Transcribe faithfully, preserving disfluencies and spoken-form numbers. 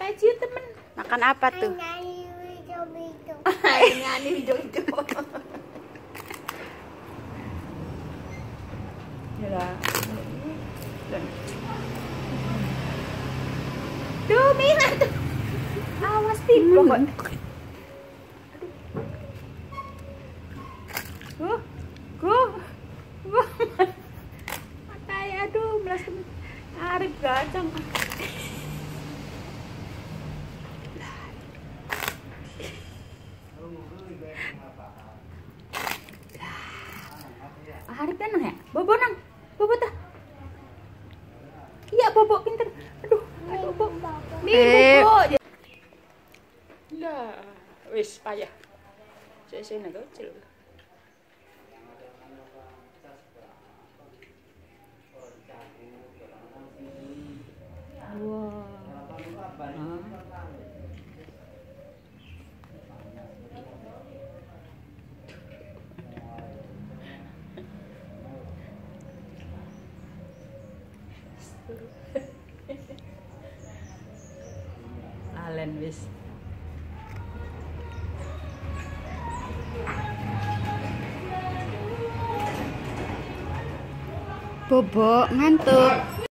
Apa aja temen? Makan apa tuh? Ini aneh hijau-hijau. Ya. Duh, Mila tuh. Awas tiba kok. Aduh. Guh. Guh. Matai aduh, melas arep gacang. Arep kan ya? Bobo nang. Bobo tah. Iya, Bobo pinter. Aduh, aduh, Bobo. Nih, Bobo. Lah, wis payah. Sesene kecil. Wah. Alen wis. Bobo ngantuk.